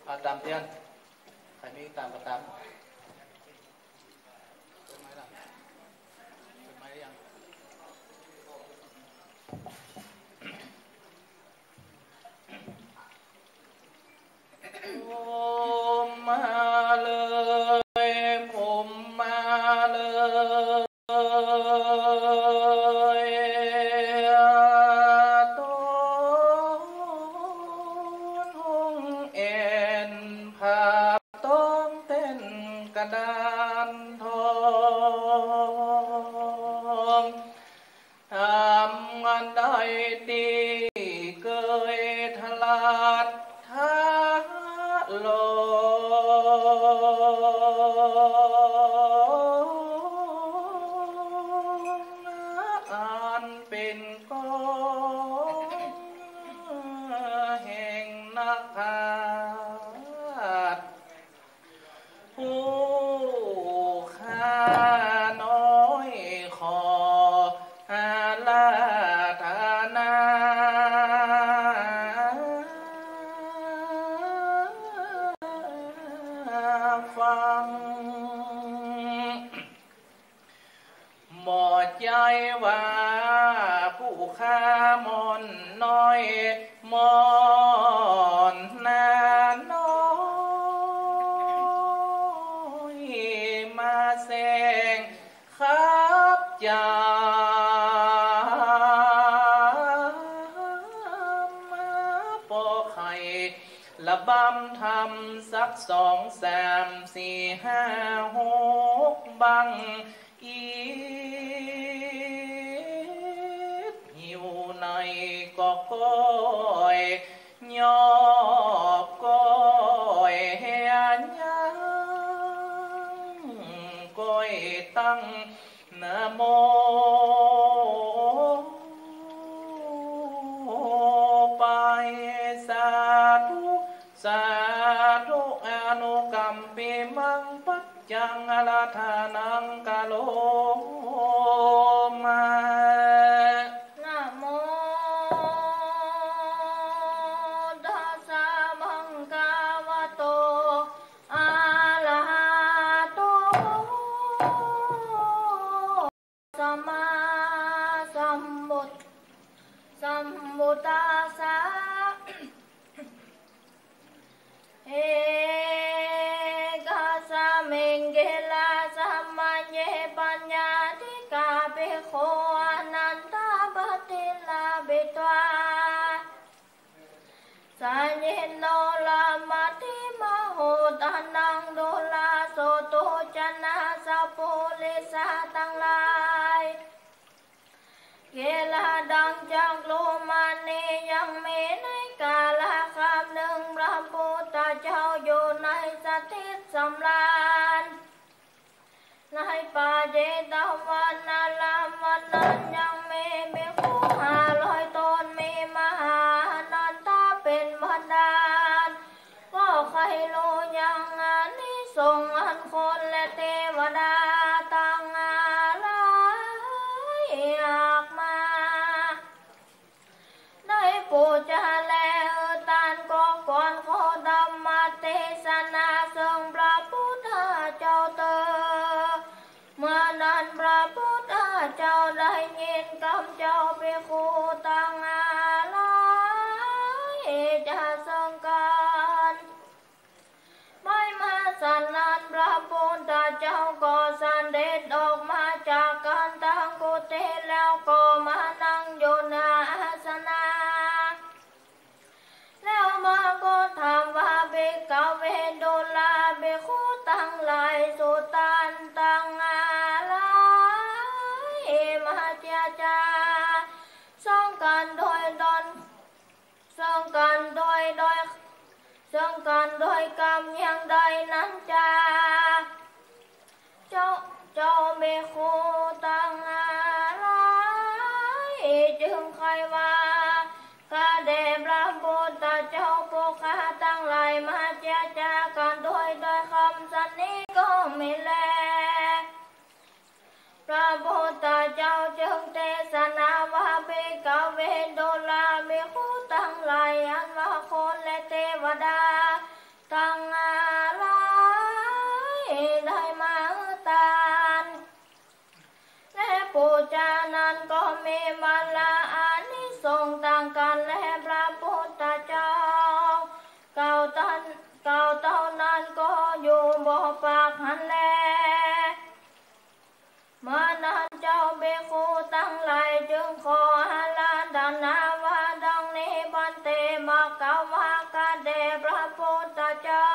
ตามเทียนใครมีตามก็ตามเป็นไหมล่ะเป็นไหมยังผมมาเลยผมมาเลยต้นหงเอ็นผาต้องเต้นกระดานทองทำงานได้ดีเกยทลาดท้าโลอ่านเป็นกองแห่งนักพาดผู้ข้าน้อยขอหาลาธนาฟังหมดใจว่าผู้ข้ามอนน้อยมอนนาน้อยมาแสงครับจามาปอไข่ละบำทำสัก2 3 4 5 6บังอีหิวในก็ก้อยยอบก้อยเฮียนยังก้อยตั้งนะโมไปสาธุสาธุอนุกัมปิมังปัจจังอลาธานังกาโลมานะโมตัสสะภะคะวะโตอะระหะโตสัมมาสัมพุทธัสสะเอกสะเมงเกลาสัมมัญเยปัญญาธิกาเปโคอนันตาปฏิลาภิตวาสัญญิโนลามัตถิมโหตานังโดลาโสตุจนะสัพพุลิสาตังลายเกลาดังจากโลมานียังมีในกาลคำหนึ่งพระพุทธเจ้าอยู่ในสถิตสำราญในป่าเจตวันนาลามวันนั้นยังมีภิกษุ500 ตนมีมหานันทาเป็นบรรดาลก็ใครรู้ยังนิสงส์อันคนและเทวดาต่างอะไรอยากมาได้ปูจาแล้วตานก็ก่อนขอธรรมเทศนาซึ่งพระพุทธเจ้าเตอเมื่อนั้นพระพุทธเจ้าได้ยินคำเจ้าภิกขุต่างอะไรจะสังการไม่มาสันนันพระพุทธเจ้าก็สันเด็จออกมาจากการตั้งกุฏิแล้วก็มานั่งอยู่หน้าอาสนะแล้วมาก็ถามว่าภิกขเวดุลาภิกขุตั้งหลายสุตันตั้งอะไรมาเจาจาส่งกันโดยตนส่งกันโดยกรรมอย่างใดนั้นจ้าเจ้าภิกขุตั้งอะไรจึงใครว่าข้าแต่พระพุทธเจ้าผู้ข้าตั้งหลายมาเจาจากันโดยคำสันนี้ก็ไม่แลพระพุทธเจ้าจึงเทศนาว่าภิกขเวดุลาภิกขุทั้งหลายอันว่าคนและเทวดาทั้งปูจานั้นก็มีมาลาอานิสงส์ต่างกันและพระพุทธเจ้าเก่าเท่านั้นก็อยู่บ่ปากหันแลเมื่อนั้นเจ้าเบคูตั้งหลายจึงขออาลาดานาว่าดังนี้บันเตมากาวากาเดพระพุทธเจ้า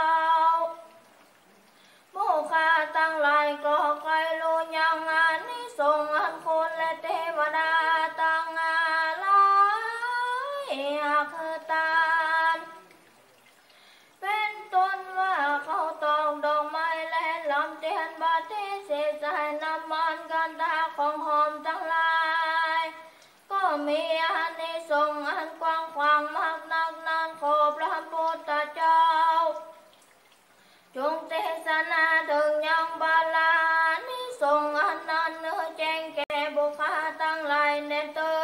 ผู้ข้าตั้งหลายก็ใครรู้ยังอานิสงส์อันคุณและเทวดาตั้งหลายคือตานเป็นต้นว่าเขาตอกดอกไม้และลำเทียนบาเทเศษใส่น้ำมันกันตาของหอมทั้งหลายก็มีอานิสงส์อันกว้างขวางมากนักนั้นขอพระพุทธเจ้าจงเทศนาถึงยังบาลานิสงส์อันนั้นเนื้อแจ้งแก่บุคคลทั้งหลายเนเตอ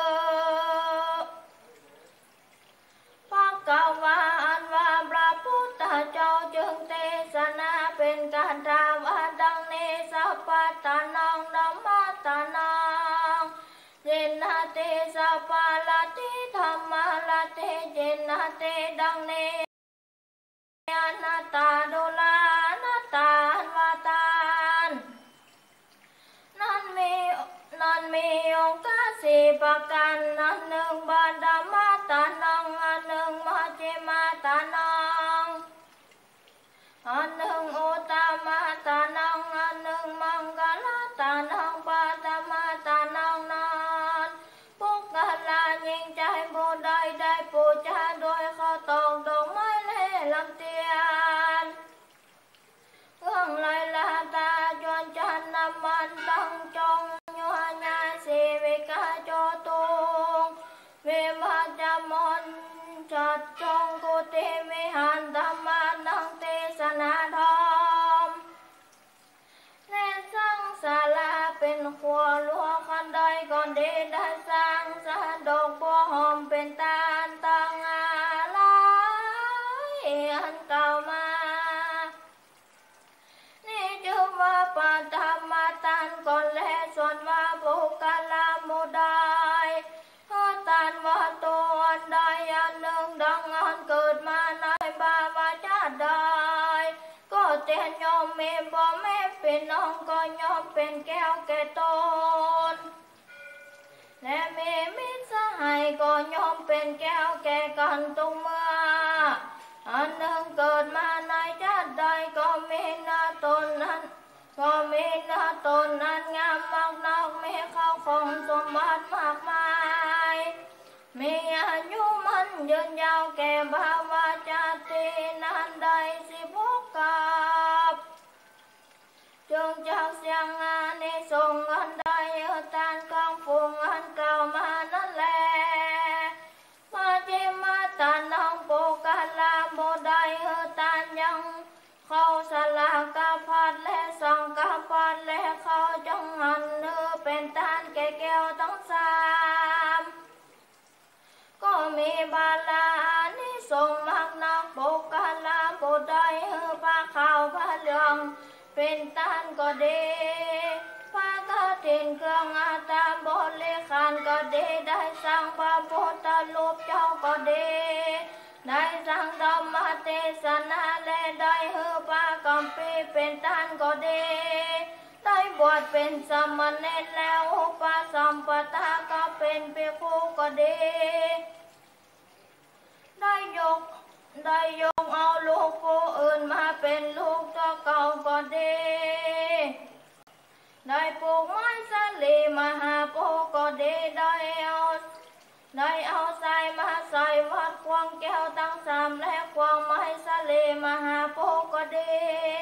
พักกาวาอันว่าพระพุทธเจ้าจึงเทศนาเป็นการถามว่าดังนี้สัพพตานังธัมมัตตานังเจนะเตสัพพะละติธัมมะละเตเจนะเตดังนี้อนัตตาโดลานัตตาวาตานนั้นมีองค์สี่ประการอันหนึ่งบาดามาตานังอันหนึ่งมาเจมาตานังอันหนึ่งโอตามาตานังอันหนึ่งมังกลาตานังปาตามาตานังนั้นปุกกะลายิ่งใจผู้ใดได้ปูชาโดยเขาตอกดอกไม้และลำเทียนเครื่องไล่ลาตาจวนจันน้ำมันตั้งจงยัวญาสีวิกาโจตุงเวมาจามนจัดจงกุฏิวิหารธรรมานังเทศนาธรรมแน่สังศาลาเป็นครัวหลวงคันใดก่อนดีได้สร้างสะดอกบัวหอมเป็นตาลตั้งอะไรอันเก่ามานี่จึงว่าปัตตมาตันก่อนและส่วนว่าบุคลามุดายตันว่าตัวอันใดอันหนึ่งดังอันเกิดมาในบาวาชาติใดก็เตียนยอมมีบ่แม่เป็นน้องก็ยอมเป็นแก้วแก่ตนและมีมิตรสหายก็ยอมเป็นแก้วแก่กันทุกเมื่ออันหนึ่งเกิดมาในชาติใดก็มีหน้าตนนั้นงามมากนักมีข้าวของสมบัติมากมายมีอายุมันยืนยาวแก่ภาวะชาตินั้นใด16 กับจงจากเสียงอานิสงส์อันใดทานกองฝูงอันเก่ามานั่นแลมาเจมาตานังโปกาลาโมได้ทานยังเข้าสลากาพัดและสังกาพัดและเข้าจงหันเนื้อเป็นทานแก่แก้วทั้งสามก็มีบาลานิสงส์มากนักโปกาลาโมได้ผ้าขาวผ้าเหลืองเป็นทานก็ดีผ้ากฐินเครื่องอาตามบริขารก็ดีได้สร้างพระพุทธรูปเจ้าก็ดีได้สร้างธรรมเทศนาและได้พระกัมพีเป็นทานก็ดีได้บวชเป็นสามเณรแล้วอุปสัมปทาก็เป็นภิกขุก็ดีได้ยกเอาลูกผู้อื่นมาเป็นลูกตัวเก่าก็ดีได้ปลูกไม้สาลีมหาโพธิ์ก็ดีได้เอาใส่มาใส่วัดควงแก้วทั้งสามและควงไม้สาลีมหาโพธิ์ก็ดี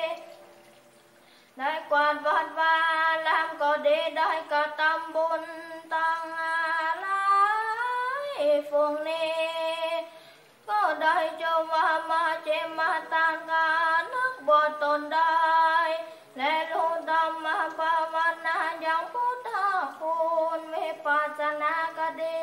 ได้กวาดวัดวาลามก็ดีได้กระทำบุญตั้งอะไรฝูงนี้ก็ได้เจ้าว่ามาเจมาตานกานักบวชตนได้และรู้ธรรมภาวนาอย่างพุทธคุณวิปัสสนาก็ดี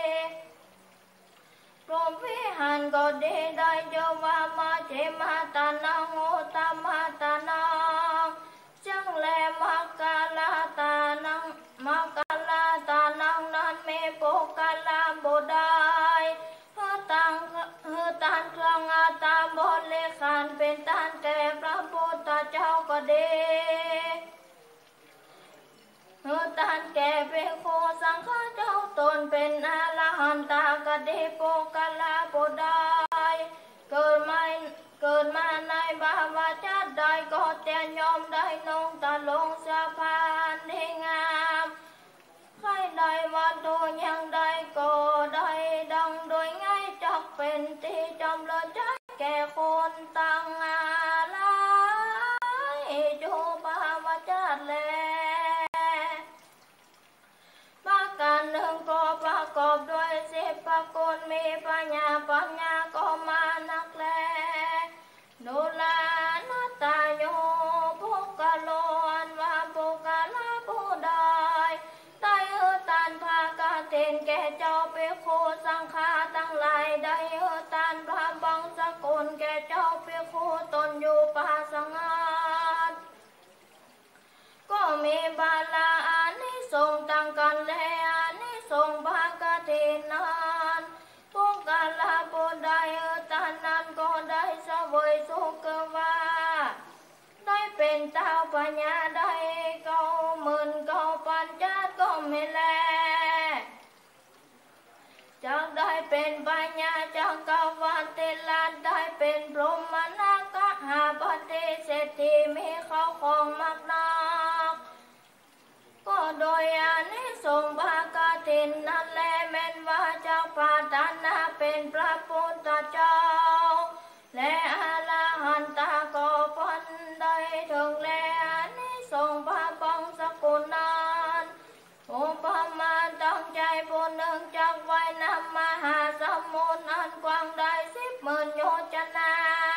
พรหมวิหารก็ดีได้เจ้าว่ามาเจมาตานังโอตมาตานังจังแลมักกะลาตานังมักกะก็ดีท่านแก่เป็นโคสังฆเจ้าตนเป็นอรหันตากดีโปกะลาโปได้เกิดมาในบาวาชาติใดก็แต่ยอมได้นงตะลงสะพานที่งามใครได้วัดดูยังได้ก็ได้ดังโดยง่ายจักเป็นที่จำเริญใจแก่คนตั้งอะไรจูบาวาชาติแลการหนึ่งก็ประกอบด้วย10ประการมีปัญญาก็มานักแลดูแลนัตตาโยภูกะโลอันว่าภูกะลาผู้ใดได้ตานภากาเทนแก่เจ้าภิกขุสังฆาทั้งหลายได้ตานพระบังสกุลแก่เจ้าภิกขุตนอยู่ป่าสงัดก็มีบาลาอานิสงส์ต่างกันแลอานิสงส์ภากาเทนนั้นภูกะลาผู้ใดตานนั้นก็ได้เสวยสุขว่าได้เป็นเต้าปัญญาได้90,000 ปัญจก็ไม่แลจักได้เป็นปัญญาจักกวัตติลาได้เป็นพรหมนาคหาปฏิเศรษฐีมีเขาของมากนักก็โดยอานิสงส์ภากาเทนนั่นแลแม้นว่าเจ้าปรารถนาเป็นพระพุทธเจ้าและอรหันตาก็พ้นได้ถึงและอานิสงส์พระบังสกุลนั้นอุปมาตั้งใจผู้หนึ่งจักไว้นำมหาสมุทรอันกว้างได้10,000 โยชนา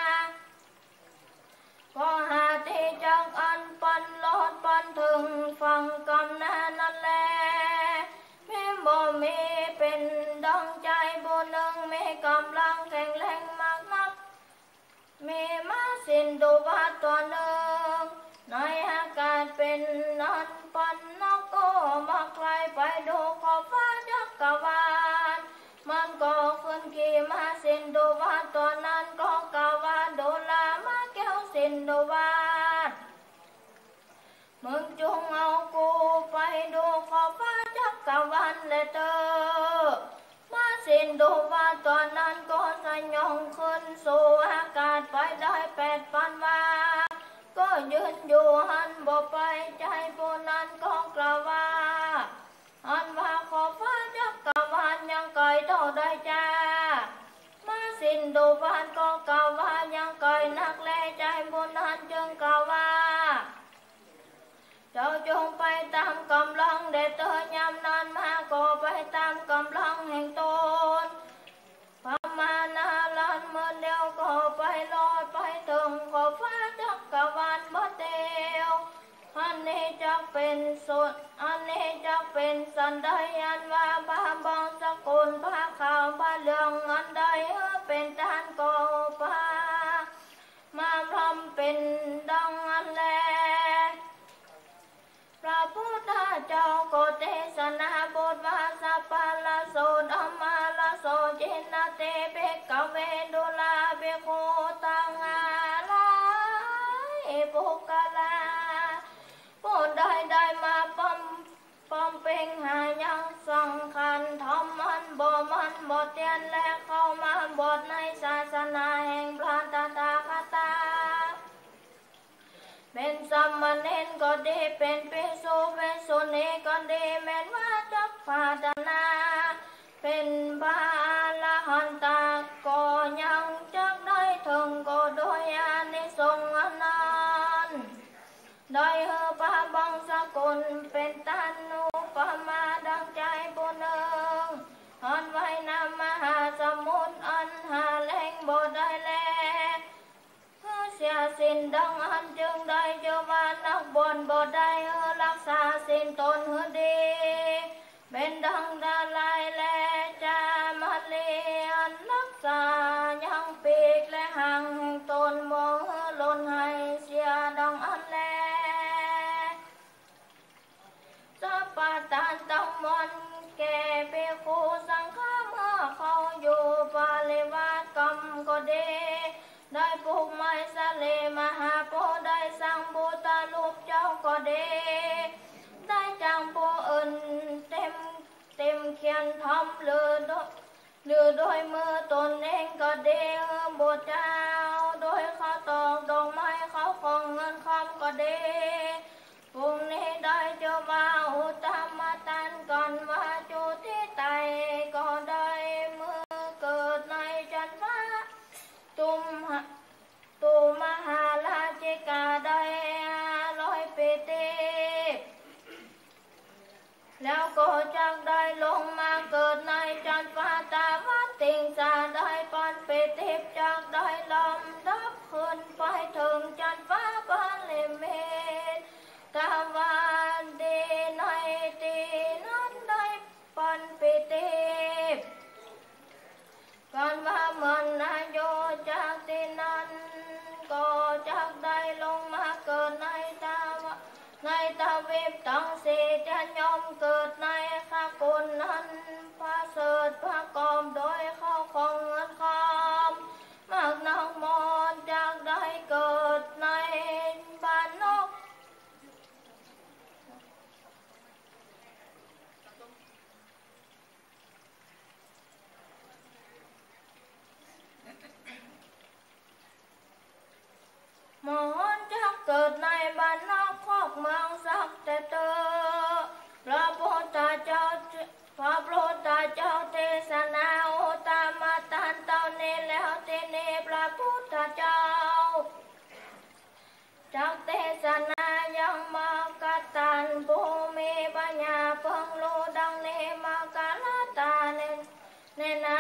ก็หาที่จักอันปันลอดปันถึงฝั่งกำนานั่นแลมีบ่มีเป็นดังใจผู้หนึ่งมีกำลังแข็งแรงมากนักมีม้าสินดุบาตัวหนึ่งในอากาศเป็นนันปันนกก็มาไกลไปดูขอบฟ้าจักรวาลมันก็ขึ้นขี่ม้าสินดุบาตัวนั้นก็กล่าวว่าดูลามาแก้วสินดุบามึงจงเอากูไปดูขอบฟ้าจักรวาลเลยเถอะมาสินดุบาตัวนั้นก็สยองขึ้นสู่อากาศไปได้8,000 วาก็ยืนอยู่หันบ่ไปใจผู้นั้นก็กล่าวว่าหันว่าขอบฟ้าจักรวาลยังไกลเท่าใดจ้ามาสินดุบาก็กล่าวว่ายังไกลนักแลใจผู้นั้นจึงกล่าวว่าเจ้าจงไปตามกำลังเด็ดเธอยามนานมาก็ไปตามกำลังแห่งตนพมานาลันเมื่อเดียวก็ไปลอยไปถึงขอบฟ้าจักรวาลบ่เดียวอันนี้จะเป็นสุดอันนี้จะเป็นสันใดอันว่าบาบังสกุลผ้าขาวผ้าเหลืองอันใดเป็นทานก็ผ้ามาพร้อมเป็นดังอันแลพระพุทธเจ้าก็เทศนาบทว่าสัพพะละโสธัมมาละโสจินนาเตเบกเวดุลาเบโคตังอาลายปุกลาผู้ใดได้มาป้อมเป่งหายังสังขันทำมันบ่เตียนและเข้ามาบทในศาสนาแห่งพระตถาคตเป็นสามเณรก็ดีเป็นภิกษุเป็นสุนีก็ดีแม้นว่าจักพัฒนาเป็นพระอรหันตก็ยังจักได้ถึงก็โดยอานิสงส์นั้นได้พระบังสกุลเป็นตานุปมาดังใจผู้หนึ่งอันไว้นำมหาสมุทรอันหาแหล่งบ่ได้แลเสียสิ้นดังอันจึงได้เจอว่านักบวชบ่ได้รักษาสิ้นตนดีเป็นดังดาลายและจามาเลียนรักษายังปีกและห่างตนมองหล่นให้เสียดังอันแลสัพพะทานตังมนแก่ภิกขุสังฆะเมื่อเขาอยู่ปาริวาสกรรมก็ดีได้ปลูกไม้สะเลมหาโพธิ์ได้สร้างบูเขียนทำหรือโดยมือตนเองก็ดีบทเจ้าโดยเขาตอกดอกไม้เขาของเงินคำก็ดีพรุ่งนี้ได้จะมาอุตมะตันก่อนว่าจุที่ไตก็ได้มือเกิดในจันทร์ฟ้าตุมหาราชิกาได้100 ปีติแล้วก็จักได้ลงมาเกิดในจันทร์ฟ้าตาวัดติงสาได้ปันปีติจักได้ลำดับขึ้นไปถึงจันทร์ฟ้าบาลิเมตตาวันดีในตีนั้นได้ปันปีติก่อนว่ามันอายุจากที่นั้นก็จักได้ลงมาเกิดในตาเวบตั้งสีจะยอมเกิดในข้ากุลนั้นพระเสดพระกอมโดยเข้าของเงินคำมากนักมอนจากได้เกิดในบ้านนกมอนจากเกิดในบ้านนอกคอกเมืองสักแต่เตอพระพุทธเจ้าเทศนาอุตมะตันเต่านี้แล้วทีนี้พระพุทธเจ้าจากเทศนายังมากตันภูมิปัญญาเพิ่งรู้ดังนี้มากาลตาเนนา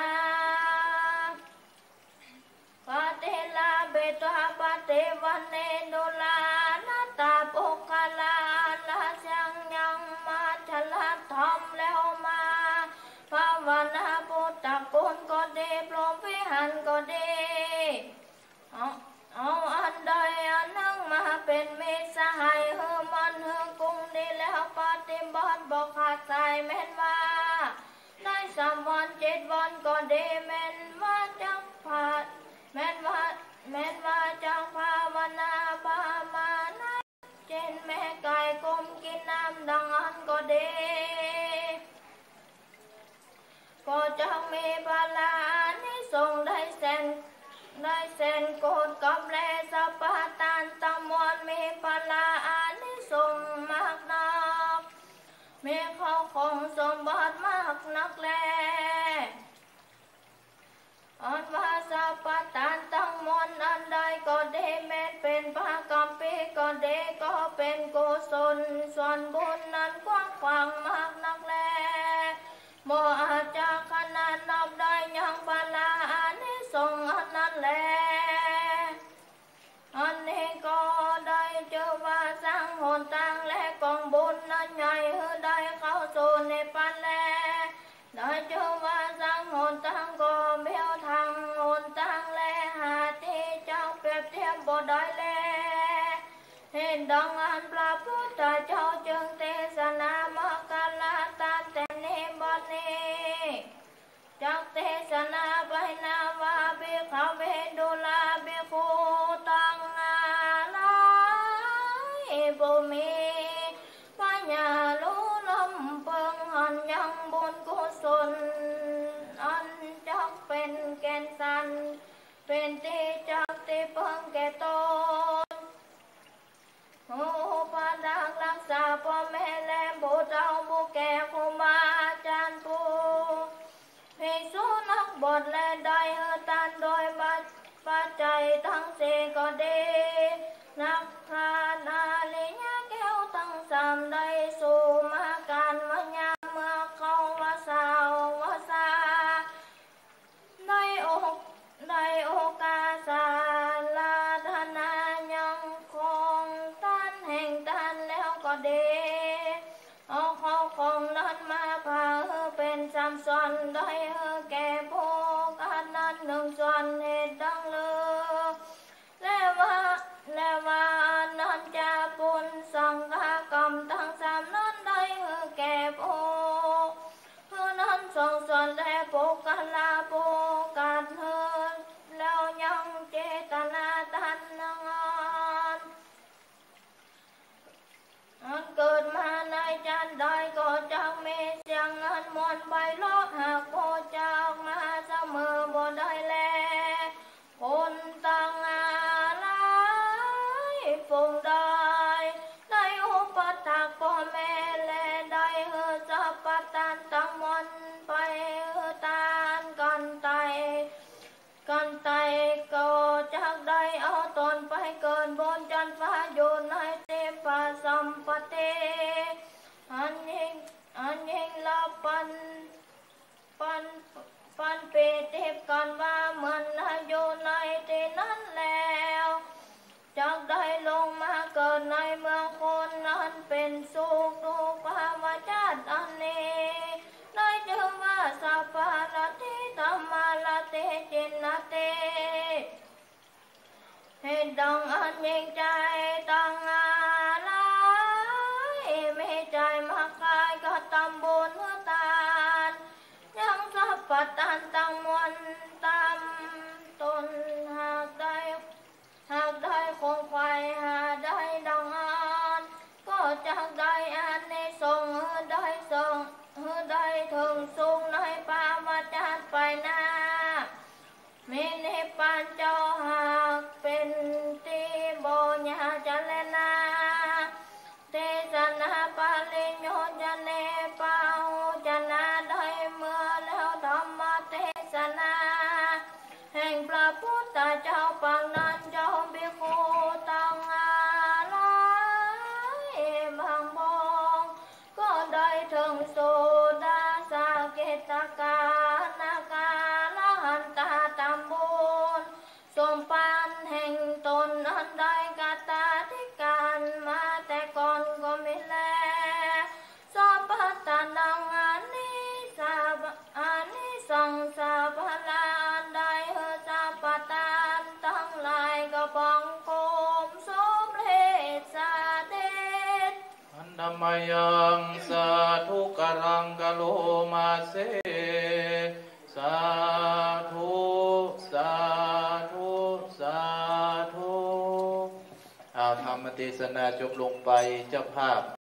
ปฏิลาเบตวปฏิวันเนดุลานาตาปุกลาลาสังยังมาฉลาดทำแล้วมาภาวนาพุทธคุณก็ดีพรหมวิหารก็ดีเอาอันใดอันหนึ่งมาเป็นมิตรสหายเฮือมันเฮือกุ้งดีแล้วปฏิบัติบอกขาดใจแม่นว่าได้3 วัน7 วันก็ดีแม่นว่าจักผัดแม่นว่าจังภาวนาปามานะเจนแม่ไก่กลมกินน้ำดังอันก็ดีก็จังมีพลานิสงได้แสนโกดกับแลสปาตานตะมวนมีพลานิสงมากนักมีเขาของสมบัติมากนักแลอันว่าสัพพทานทั้งมวลอันใดก็ได้แม้เป็นพระกัมพีก็ได้ก็เป็นกุศลส่วนบุญนั้นกว้างขวางมากนักแลบ่อาจจะขนาดนับได้ยังพลาอานิสงส์อันนั้นแลอันนี้ก็ได้เจอว่าสร้างหนทางและกองบุญนั้นใหญ่ได้เข้าสู่ในปันแลได้เจอว่าสร้างหนทางก็เบี้ยวทางหนทางแลหาที่เจ้าเปรียบเทียบบ่ได้แลเห็นดังอันพระพุทธเจ้าจึงเทศนามกาลตามแต่นี้บัดนี้จากเทศนาไปนาว่าภิกขเวดุลาภิกขุตังอาลายบุมีปัญญาลุลำเปิงหันยังบุญกุศลอันจักเป็นแก่นสันเป็นที่จักที่เปิงแก่ตนโอ้พระดักรักษาพ่อแม่และบุตรเอาบุแก่ครูบาอาจารย์ผู้ภิกษุนักบวชและได้ตันโดยปัจจัยทั้งสี่ก็ดีนักทานอาลิยะแก้วทั้ง3ได้สู่มาการวัญญาเมื่อเข้าวาสาได้โอกาสาลาธนายังคงท่านแห่งท่านแล้วก็ดีเอาเขาของนั้นมาพาเป็น3 ส่วนได้แก่พวกอันนั้น1 ส่วนเหตุดังเลือและว่านั้นจะปุญสังฆกรรมทั้ง3นั้นได้แก่พวกนั้น2 ส่วนและพวกกลาพวกกันแล้วยังเจตนาทันงานอันเกิดมาในจันทร์ใดก็จะมีเสียงอันมวลไปปัตตันตังมนไปตานกันไตก็จากได้เอาตนไปเกินบนจันฟ้าอยู่ในเทพสัมปติอันยิ่งละปันเปเทพกันว่ามันอยู่ในที่นั้นแล้วจากได้ลงมาเกิดในเมืองคนนั้นเป็นสุขทุกภาวะจัดอันนี้ได้ชื่อว่าสัพพะละทิธรรมะละเตจินนะเตให้ดังอันยิ่งใจตั้งอะไรไม่ใจมาคายก็ตำบุญตานยังสัพพะตันตั้งมวลตามตนหากได้คงไฟหาได้ดังอันก็จะได้อันในทรงได้ถึงสูงในปาวาจาไปหน้ามีในปานเจ้าหากเป็นตีโบญาจัลนาเทศนาปาลิโยจะเนปาหูจนาได้เมื่อแล้วธรรมเทศนาแห่งพระพุทธเจ้าปางนั้นเจ้าภิกขุตั้งอะไรบางบองก็ได้ถึงโสดาสาเกตกานาคาละหันตาตำบุญสมปานแห่งตนอันใดกาตาที่การมาแต่ก่อนก็ไม่แลสัพพะตานังอานิสังสาพลาได้สัพพะตานทั้งหลายก็บังคมสมเลสาเดชอันธรรมยังสาธุกรังกะโลมาเสสาธุสาธุสาธุธรรมเทศนาจบลงไปเจ้าภาพ